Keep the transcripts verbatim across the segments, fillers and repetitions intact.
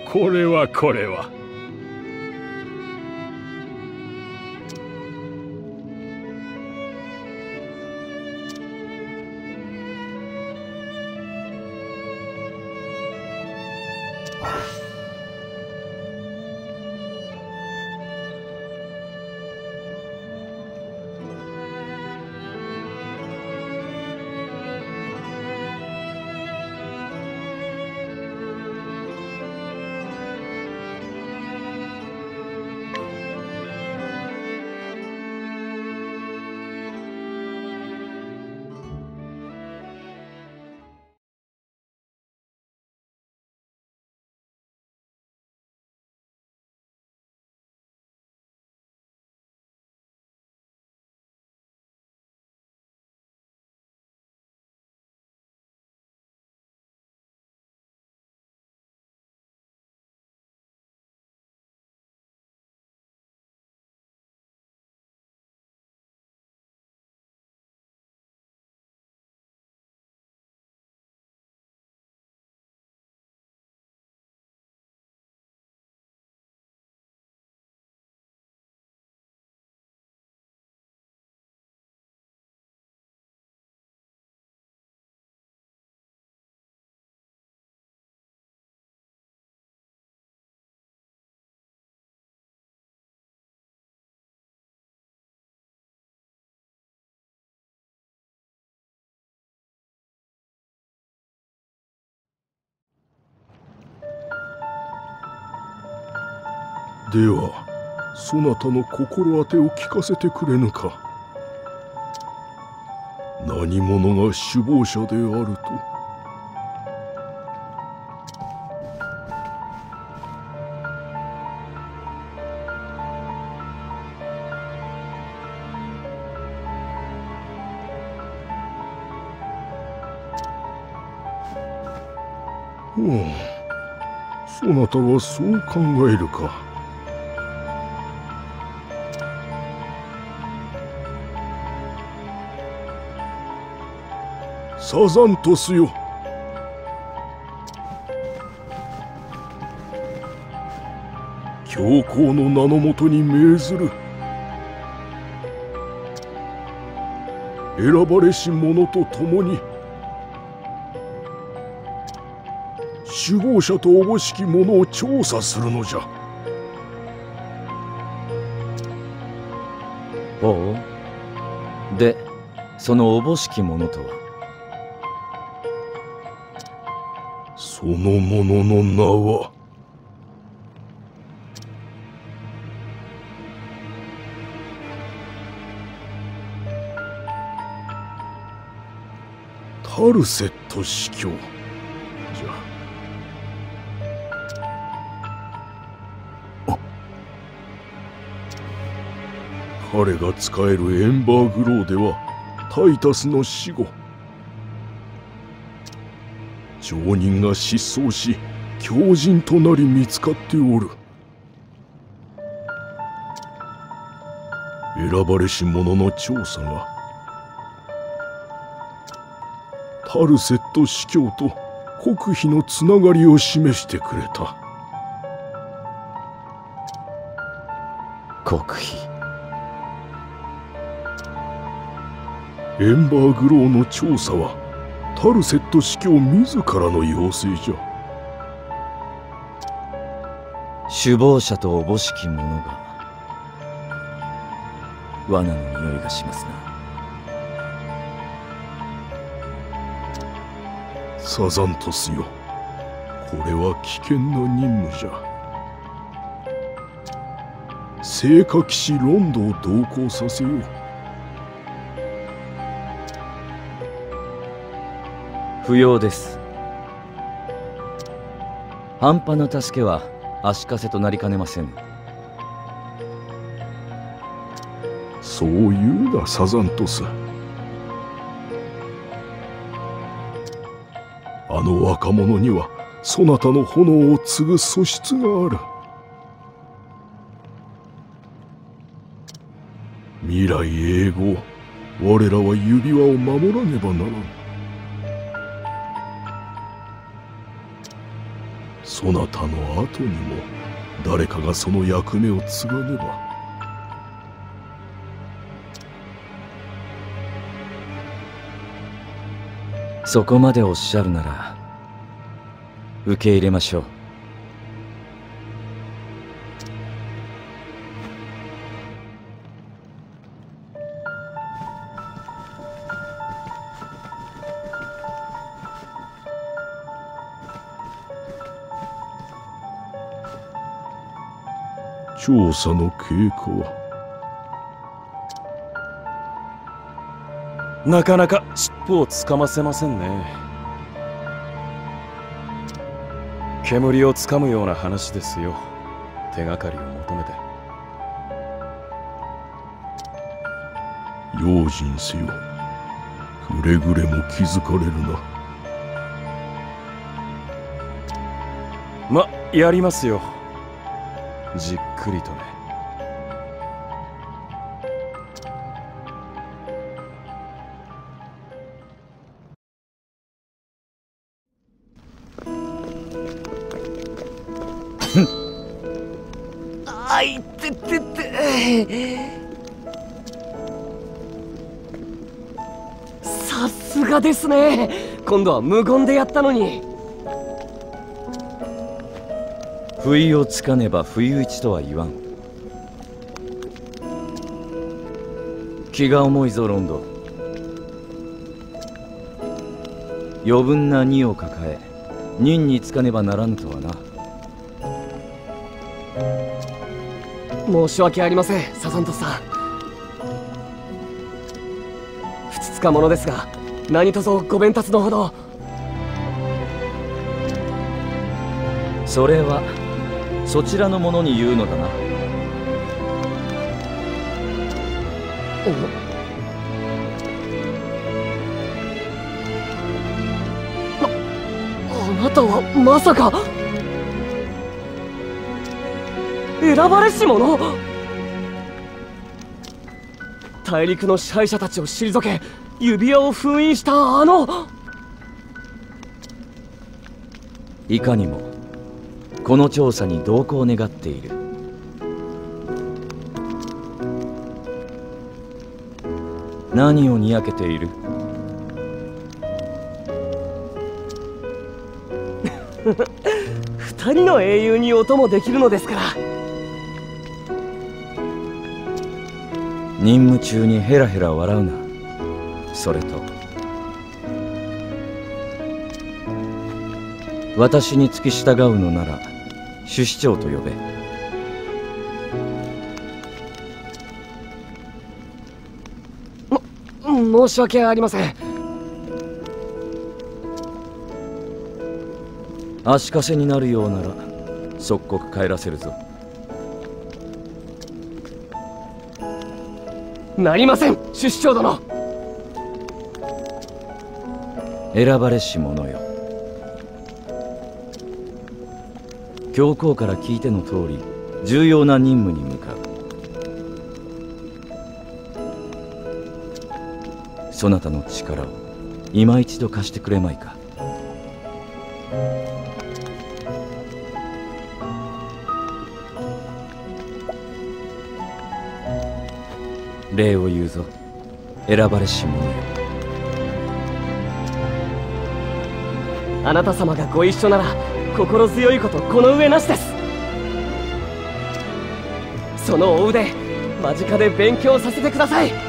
これはこれは。では、そなたの心当てを聞かせてくれぬか。何者が首謀者であると。うん、そなたはそう考えるか。サザントスよ。教皇の名のもとに命ずる。選ばれし者と共に首謀者とおぼしき者を調査するのじゃ。 ほう。で、そのおぼしき者とは。 その者の名はタルセット司教じゃ。彼が仕えるエンバーグローではタイタスの死後、町人が失踪し狂人となり見つかっておる。選ばれし者の調査がタルセット司教と国費のつながりを示してくれた。 国費。 エンバーグローの調査はタルセット司教自らの要請じゃ。 首謀者とおぼしき者が罠の匂いがしますな。 サザントスよ、これは危険な任務じゃ。聖火騎士ロンドを同行させよう。 不要です。半端な助けは足かせとなりかねません。 そう言うな、サザントス。あの若者にはそなたの炎を継ぐ素質がある。未来永劫、我らは指輪を守らねばならん。 そなたの後にも誰かがその役目を継がねば。 そこまでおっしゃるなら受け入れましょう。 調査の経過はなかなか尻尾をつかませませんね。煙をつかむような話ですよ。手がかりを求めて。 用心せよ。くれぐれも気づかれるな。 ま、やりますよ。じっくりとね。 あいててて。さすがですね。今度は無言でやったのに。 不意をつかねば不意打ちとは言わん。気が重いぞロンド。余分な荷を抱え任につかねばならぬとはな。 申し訳ありません、サザントさん。ふつつかものですが何卒ご鞭撻のほど。 それはそちらのものに言うのだな。 あ、あなたはまさか選ばれし者？大陸の支配者たちを退け指輪を封印したあの。 いかにもこの調査に同行願っている。何をにやけている？ 二人の英雄にお供できるのですから。 任務中にヘラヘラ笑うな。それと私に付き従うのなら主司長と呼べ。 も申し訳ありません。 足かせになるようなら即刻帰らせるぞ。 なりません、主司長殿。 選ばれし者よ。教皇から聞いての通り重要な任務に向かう。そなたの力を今一度貸してくれまいか。礼を言うぞ、選ばれし者よ。 あなた様がご一緒なら心強いことこの上なしです。そのお腕間近で勉強させてください。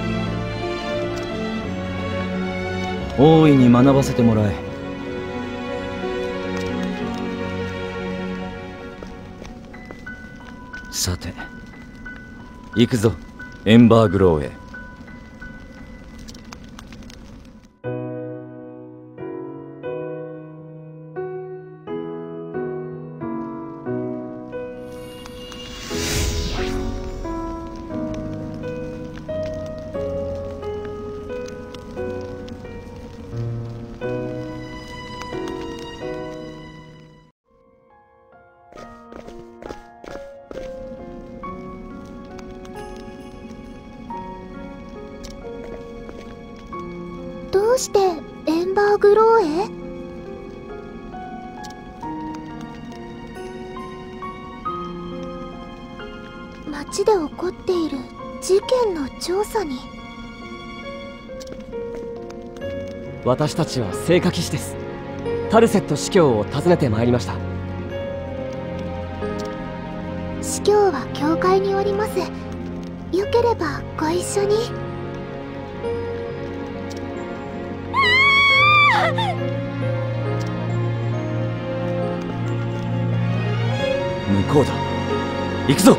大いに学ばせてもらえ。さて行くぞ、エンバーグローへ。 どうしてエンバーグローへ？ 町で起こっている事件の調査に。 私たちは聖火騎士です。タルセット司教を訪ねてまいりました。 司教は教会におります。よければご一緒に。 向こうだ。行くぞ。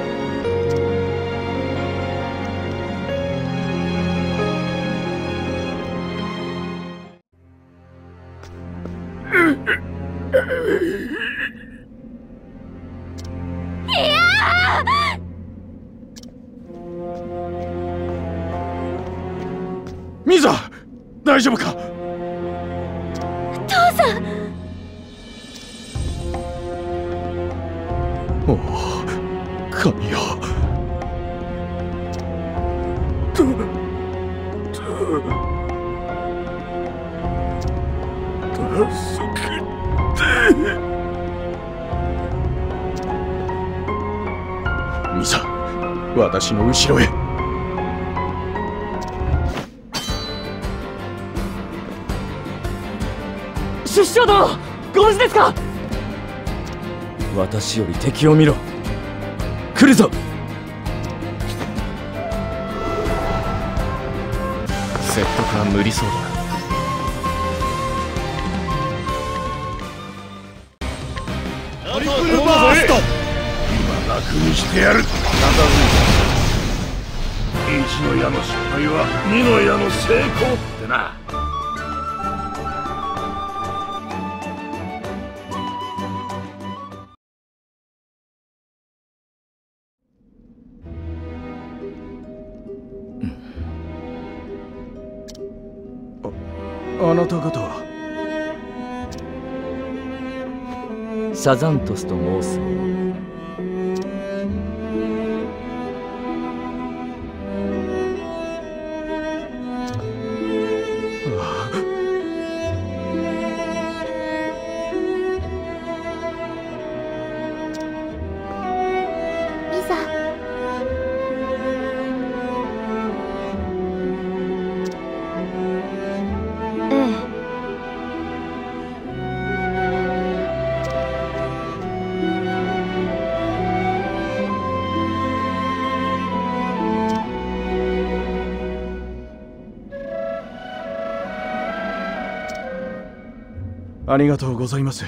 ミザ、大丈夫か？ 父さん。 おお、神よ。た、た、助けて。ミザ、私の後ろへ。 出生殿、ご無事ですか？ 私より敵を見ろ。来るぞ。 説得は無理そうだ。 トリプルバースト。今楽にしてやる。一の矢の失敗は二の矢の成功ってな。 あなた方は？ サザントスと申す者。 ミザ。 ありがとうございます。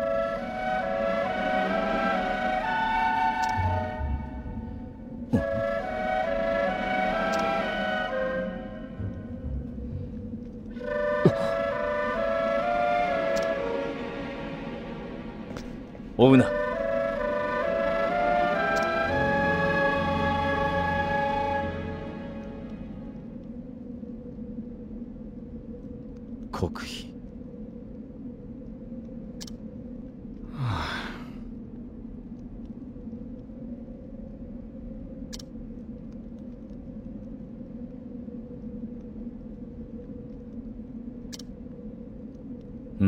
追うな。国費。うん。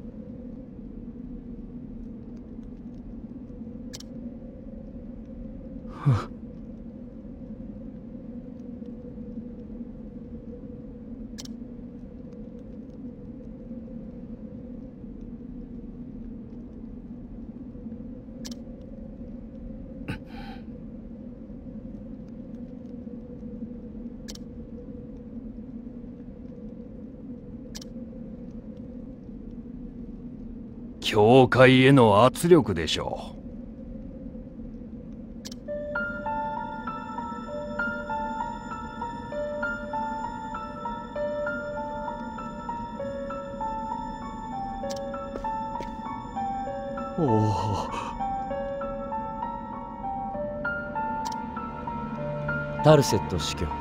教会への圧力でしょう。 おお。 タルセット司教。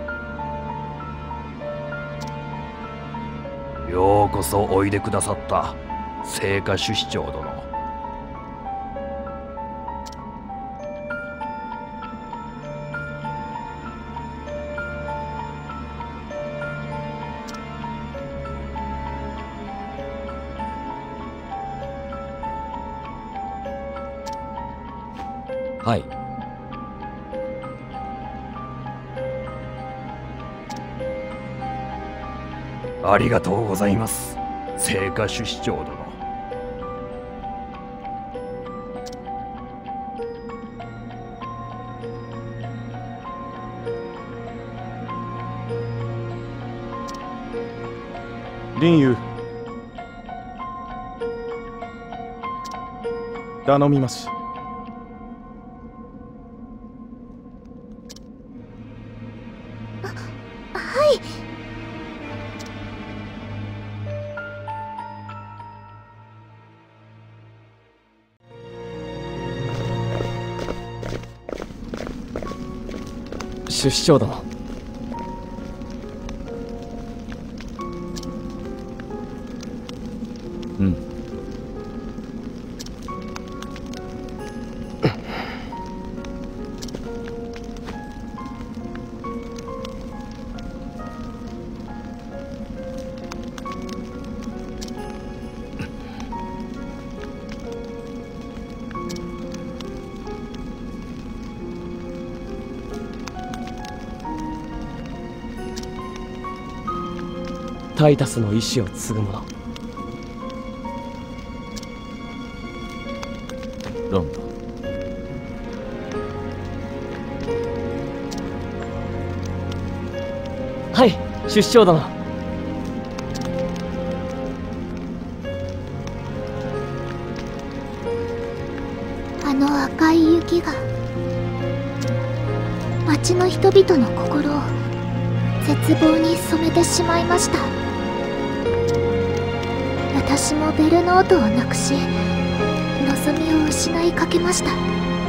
ようこそおいでくださった聖火主司長殿。 はい。 ありがとうございます、聖火主司長殿。林友、頼みます。 はい。 主司長殿。 うん。 タイタスの意志を継ぐ者。 ロンド。 はい、出張殿。 あの赤い雪が町の人々の心を絶望に染めてしまいました。私もベルノートをなくし望みを失いかけました。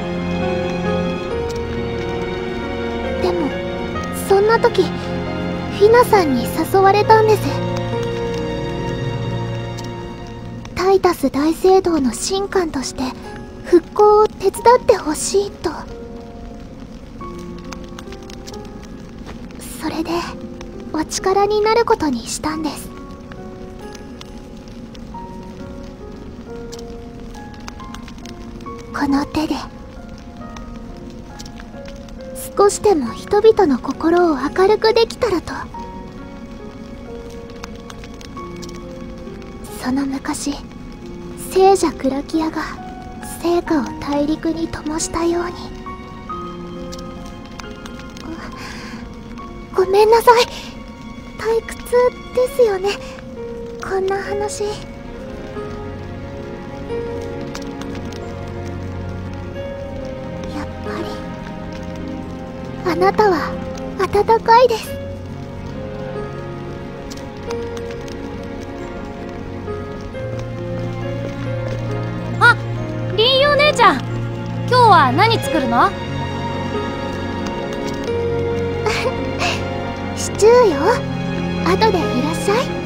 でもそんな時フィナさんに誘われたんです。タイタス大聖堂の神官として復興を手伝ってほしいと。それでお力になることにしたんです。この手で少しでも人々の心を明るくできたらと。その昔聖者クラキアが聖火を大陸に灯したように。ご、ごめんなさい、退屈ですよね、こんな話。あなたは温かいです。 あ、林友姉ちゃん、今日は何作るの？ シチューよ。後でいらっしゃい。